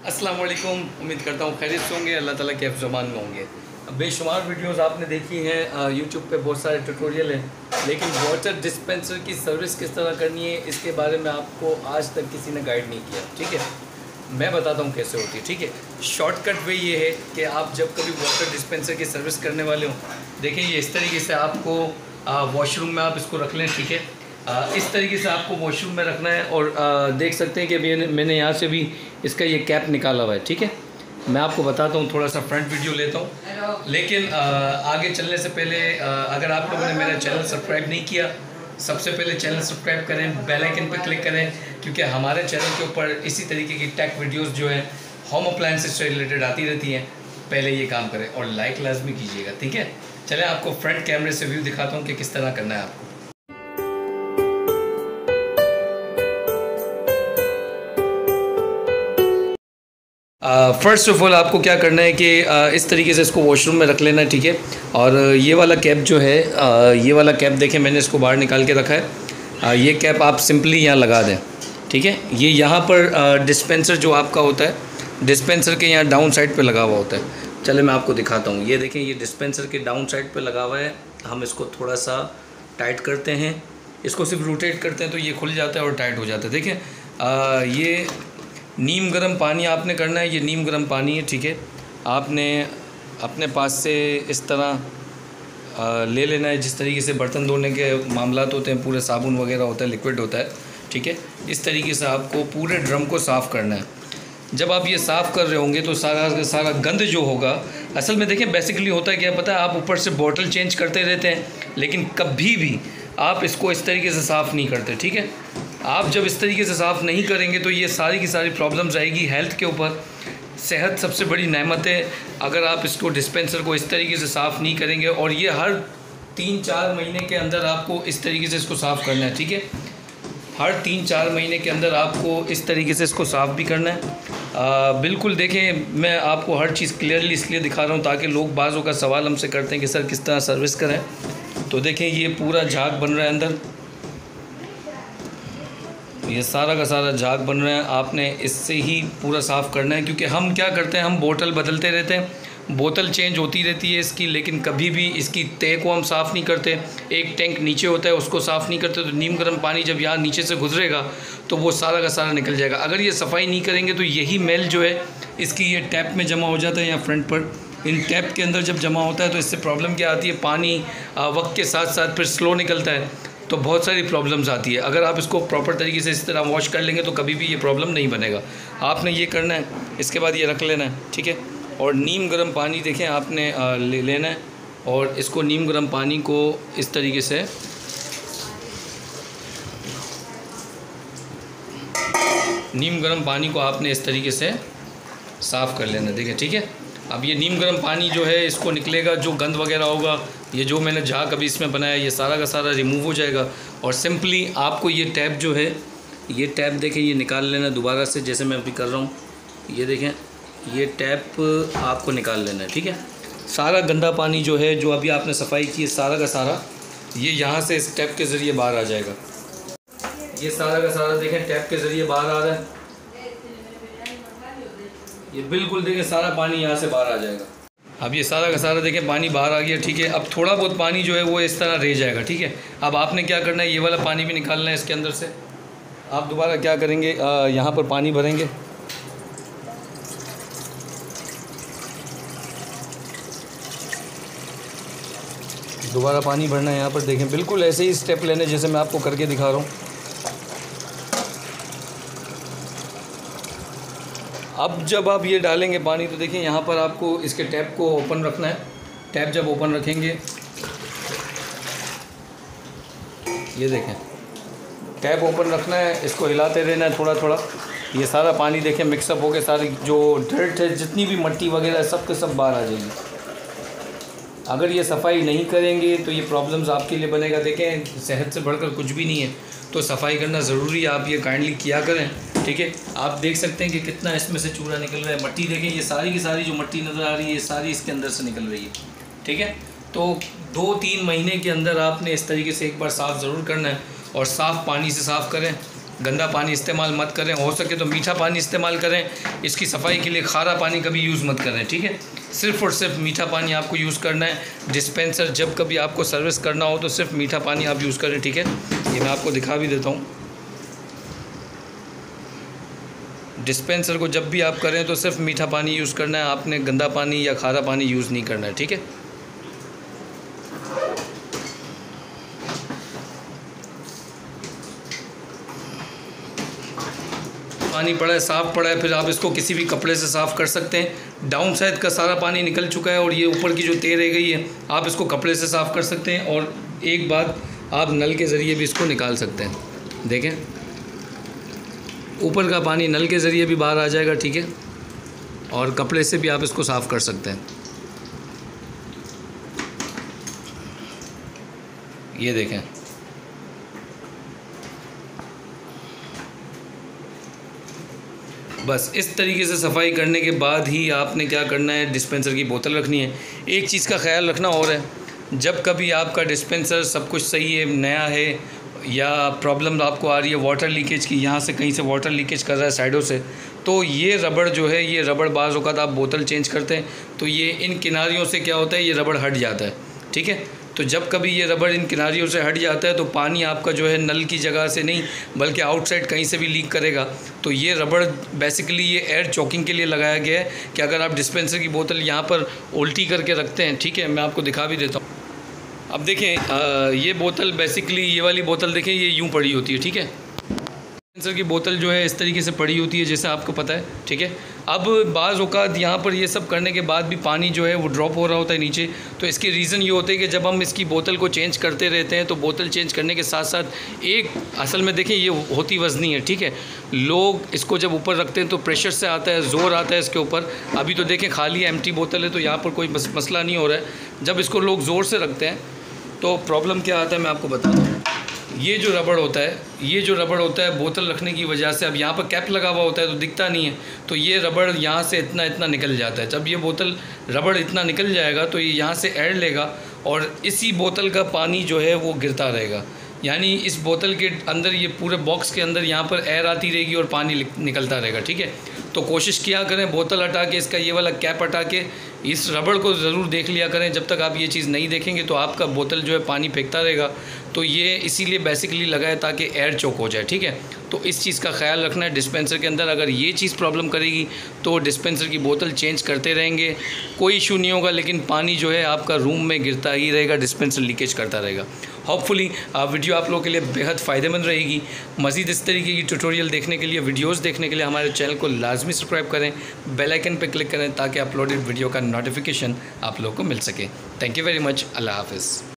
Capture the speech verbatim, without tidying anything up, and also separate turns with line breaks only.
अस्सलाम वालेकुम। उम्मीद करता हूँ खैरियत से होंगे, अल्लाह ताला के हिफ्ज़ ज़मान में होंगे। बेशुमार वीडियोस आपने देखी हैं, यूट्यूब पे बहुत सारे ट्यूटोरियल हैं, लेकिन वाटर डिस्पेंसर की सर्विस किस तरह करनी है इसके बारे में आपको आज तक किसी ने गाइड नहीं किया। ठीक है, मैं बताता हूँ कैसे होती है। ठीक है, शॉर्टकट वे ये है कि आप जब कभी वाटर डिस्पेंसर की सर्विस करने वाले हो, देखिए ये इस तरीके से आपको वॉशरूम में आप इसको रख लें। ठीक है, आ, इस तरीके से आपको वॉशरूम में रखना है और आ, देख सकते हैं कि मैंने मैंने यहाँ से भी इसका ये कैप निकाला हुआ है। ठीक है, मैं आपको बताता हूँ, थोड़ा सा फ्रंट वीडियो लेता हूँ, लेकिन आ, आगे चलने से पहले आ, अगर आप लोगों ने मेरा चैनल सब्सक्राइब नहीं किया, सबसे पहले चैनल सब्सक्राइब करें, बेल आइकन पर क्लिक करें, क्योंकि हमारे चैनल के ऊपर इसी तरीके की टेक वीडियोज़ जो है होम अप्लायंसेस से रिलेटेड आती रहती हैं। पहले ये काम करें और लाइक लाजमी कीजिएगा। ठीक है, चलें आपको फ्रंट कैमरे से व्यू दिखाता हूँ कि किस तरह करना है आपको। फ़र्स्ट ऑफ़ ऑल आपको क्या करना है कि uh, इस तरीके से इसको वॉशरूम में रख लेना है। ठीक है, और uh, ये वाला कैप जो है, uh, ये वाला कैप देखें मैंने इसको बाहर निकाल के रखा है। uh, ये कैप आप सिंपली यहाँ लगा दें। ठीक है, ये यहाँ पर डिस्पेंसर uh, जो आपका होता है, डिस्पेंसर के यहाँ डाउन साइड पे लगा हुआ होता है। चले मैं आपको दिखाता हूँ। ये देखें, ये डिस्पेंसर के डाउन साइड पे लगा हुआ है। हम इसको थोड़ा सा टाइट करते हैं, इसको सिर्फ रोटेट करते हैं तो ये खुल जाता है और टाइट हो जाता है। देखें, uh, ये नीम गर्म पानी आपने करना है। ये नीम गर्म पानी है। ठीक है, आपने अपने पास से इस तरह आ, ले लेना है, जिस तरीके से बर्तन धोने के मामलात होते हैं, पूरे साबुन वगैरह होता है, लिक्विड होता है। ठीक है, इस तरीके से आपको पूरे ड्रम को साफ़ करना है। जब आप ये साफ़ कर रहे होंगे तो सारा सारा गंद जो होगा, असल में देखें बेसिकली होता है क्या पता है, आप ऊपर से बॉटल चेंज करते रहते हैं, लेकिन कभी भी आप इसको इस तरीके से साफ़ नहीं करते। ठीक है, आप जब इस तरीके से साफ़ नहीं करेंगे तो ये सारी की सारी प्रॉब्लम्स आएगी हेल्थ के ऊपर। सेहत सबसे बड़ी नेमत है। अगर आप इसको डिस्पेंसर को इस तरीके से साफ़ नहीं करेंगे, और ये हर तीन चार महीने के अंदर आपको इस तरीके से इसको साफ़ करना है। ठीक है, हर तीन चार महीने के अंदर आपको इस तरीके से इसको साफ़ भी करना है। आ, बिल्कुल देखें, मैं आपको हर चीज़ क्लियरली इसलिए दिखा रहा हूँ ताकि लोग बाज़ों का सवाल हमसे करते हैं कि सर किस तरह सर्विस करें। तो देखें, ये पूरा झाग बन रहा है अंदर, ये सारा का सारा झाग बन रहा है। आपने इससे ही पूरा साफ़ करना है, क्योंकि हम क्या करते हैं, हम बोतल बदलते रहते हैं, बोतल चेंज होती रहती है इसकी, लेकिन कभी भी इसकी तय को हम साफ़ नहीं करते। एक टैंक नीचे होता है, उसको साफ़ नहीं करते, तो नीम गर्म पानी जब यहाँ नीचे से गुजरेगा तो वो सारा का सारा निकल जाएगा। अगर ये सफाई नहीं करेंगे तो यही मेल जो है इसकी ये टैप में जमा हो जाता है, या फ्रंट पर इन टैप के अंदर जब जमा होता है तो इससे प्रॉब्लम क्या आती है, पानी वक्त के साथ साथ फिर स्लो निकलता है, तो बहुत सारी प्रॉब्लम्स आती है। अगर आप इसको प्रॉपर तरीके से इस तरह वॉश कर लेंगे तो कभी भी ये प्रॉब्लम नहीं बनेगा। आपने ये करना है, इसके बाद ये रख लेना है। ठीक है, और नीम गर्म पानी देखें आपने ले लेना है, और इसको नीम गर्म पानी को इस तरीके से नीम गर्म पानी को आपने इस तरीके से साफ़ कर लेना। देखिए, ठीक है, अब ये नीम गर्म पानी जो है इसको निकलेगा, जो गंद वगैरह होगा, ये जो मैंने झाग अभी इसमें बनाया, ये सारा का सारा रिमूव हो जाएगा। और सिंपली आपको ये टैप जो है, ये टैप देखें, ये निकाल लेना दोबारा से, जैसे मैं अभी कर रहा हूँ। ये देखें, ये टैप आपको निकाल लेना है। ठीक है, सारा गंदा पानी जो है, जो अभी आपने सफाई की है, सारा का सारा ये यहाँ से इस टैप के ज़रिए बाहर आ जाएगा। ये सारा का सारा देखें टैप के ज़रिए बाहर आ रहा है। ये बिल्कुल देखें, सारा पानी यहाँ से बाहर आ जाएगा। अब ये सारा का सारा देखें पानी बाहर आ गया। ठीक है, अब थोड़ा बहुत पानी जो है वो इस तरह रह जाएगा। ठीक है, अब आपने क्या करना है, ये वाला पानी भी निकालना है इसके अंदर से। आप दोबारा क्या करेंगे, यहाँ पर पानी भरेंगे, दोबारा पानी भरना है यहाँ पर। देखें, बिल्कुल ऐसे ही स्टेप लेने जैसे मैं आपको करके दिखा रहा हूँ। अब जब आप ये डालेंगे पानी तो देखिए यहाँ पर आपको इसके टैप को ओपन रखना है। टैप जब ओपन रखेंगे, ये देखें टैप ओपन रखना है, इसको हिलाते रहना है थोड़ा थोड़ा। ये सारा पानी देखें मिक्सअप हो गया, सारी जो डर्ट है, जितनी भी मिट्टी वगैरह सब के सब बाहर आ जाएगी। अगर ये सफाई नहीं करेंगे तो ये प्रॉब्लम्स आपके लिए बनेगा। देखें, सेहत से बढ़कर कुछ भी नहीं है, तो सफाई करना ज़रूरी है। आप ये काइंडली किया करें। ठीक है, आप देख सकते हैं कि कितना इसमें से चूड़ा निकल रहा है। मिट्टी देखें, ये सारी की सारी जो मिट्टी नज़र आ रही है, ये सारी इसके अंदर से निकल रही है। ठीक है, तो दो तीन महीने के अंदर आपने इस तरीके से एक बार साफ़ ज़रूर करना है, और साफ़ पानी से साफ़ करें। गंदा पानी इस्तेमाल मत करें, हो सके तो मीठा पानी इस्तेमाल करें। इसकी सफाई के लिए खारा पानी कभी यूज़ मत करें, ठीक है। सिर्फ़ और सिर्फ मीठा पानी आपको यूज़ करना है। डिस्पेंसर जब कभी आपको सर्विस करना हो तो सिर्फ मीठा पानी आप यूज़ करें, ठीक है। ये मैं आपको दिखा भी देता हूँ। डिस्पेंसर को जब भी आप करें तो सिर्फ मीठा पानी यूज़ करना है, आपने गंदा पानी या खारा पानी यूज़ नहीं करना है, ठीक है। पानी पड़ा है, साफ़ पड़ा है, फिर आप इसको किसी भी कपड़े से साफ़ कर सकते हैं। डाउन साइड का सारा पानी निकल चुका है और ये ऊपर की जो तेल रह गई है आप इसको कपड़े से साफ़ कर सकते हैं। और एक बात, आप नल के ज़रिए भी इसको निकाल सकते हैं। देखें, ऊपर का पानी नल के ज़रिए भी बाहर आ जाएगा, ठीक है। और कपड़े से भी आप इसको साफ़ कर सकते हैं। ये देखें, बस इस तरीके से सफाई करने के बाद ही आपने क्या करना है, डिस्पेंसर की बोतल रखनी है। एक चीज़ का ख्याल रखना और है, जब कभी आपका डिस्पेंसर सब कुछ सही है, नया है, या प्रॉब्लम आपको आ रही है वाटर लीकेज की, यहाँ से कहीं से वाटर लीकेज कर रहा है साइडों से, तो ये रबड़ जो है, ये रबड़ बाज़ औक़ात आप बोतल चेंज करते हैं तो ये इन किनारियों से क्या होता है, ये रबड़ हट जाता है, ठीक है। तो जब कभी ये रबड़ इन किनारियों से हट जाता है तो पानी आपका जो है नल की जगह से नहीं बल्कि आउटसाइड कहीं से भी लीक करेगा। तो ये रबड़ बेसिकली ये एयर चॉकिंग के लिए लगाया गया है कि अगर आप डिस्पेंसर की बोतल यहाँ पर उल्टी करके रखते हैं, ठीक है, मैं आपको दिखा भी देता हूँ। अब देखें, आ, ये बोतल बेसिकली, ये वाली बोतल देखें, ये यूँ पड़ी होती है, ठीक है। डिस्पेंसर की बोतल जो है इस तरीके से पड़ी होती है जैसे आपको पता है, ठीक है। अब बाज़ औक़ात यहाँ पर ये सब करने के बाद भी पानी जो है वो ड्रॉप हो रहा होता है नीचे। तो इसके रीज़न ये होते हैं कि जब हम इसकी बोतल को चेंज करते रहते हैं तो बोतल चेंज करने के साथ साथ एक, असल में देखें ये होती वज़नी है, ठीक है। लोग इसको जब ऊपर रखते हैं तो प्रेशर से आता है, ज़ोर आता है इसके ऊपर। अभी तो देखें खाली एम्प्टी बोतल है तो यहाँ पर कोई मसला नहीं हो रहा है। जब इसको लोग ज़ोर से रखते हैं तो प्रॉब्लम क्या आता है मैं आपको बता दूँ। ये जो रबड़ होता है, ये जो रबड़ होता है बोतल रखने की वजह से, अब यहाँ पर कैप लगा हुआ होता है तो दिखता नहीं है, तो ये रबड़ यहाँ से इतना इतना निकल जाता है। जब ये बोतल रबड़ इतना निकल जाएगा तो ये यहाँ से एयर लेगा और इसी बोतल का पानी जो है वो गिरता रहेगा। यानी इस बोतल के अंदर, ये पूरे बॉक्स के अंदर यहाँ पर एयर आती रहेगी और पानी निकलता रहेगा, ठीक है। तो कोशिश किया करें बोतल हटा के, इसका ये वाला कैप हटा के इस रबड़ को ज़रूर देख लिया करें। जब तक आप ये चीज़ नहीं देखेंगे तो आपका बोतल जो है पानी फेंकता रहेगा। तो ये इसीलिए बेसिकली लगा है ताकि एयर चोक हो जाए, ठीक है। तो इस चीज़ का ख्याल रखना है डिस्पेंसर के अंदर। अगर ये चीज़ प्रॉब्लम करेगी तो डिस्पेंसर की बोतल चेंज करते रहेंगे, कोई इशू नहीं होगा, लेकिन पानी जो है आपका रूम में गिरता ही रहेगा, डिस्पेंसर लीकेज करता रहेगा। होपफुली वीडियो आप लोगों के लिए बेहद फ़ायदेमंद रहेगी। मज़ीद इस तरीके की ट्यूटोरियल देखने के लिए, वीडियोज़ देखने के लिए हमारे चैनल को लाजमी सब्सक्राइब करें, बेल आइकन पर क्लिक करें ताकि अपलोडेड वीडियो का नोटिफिकेशन आप लोगों को मिल सके। Thank you very much. अल्लाह हाफ़िज़।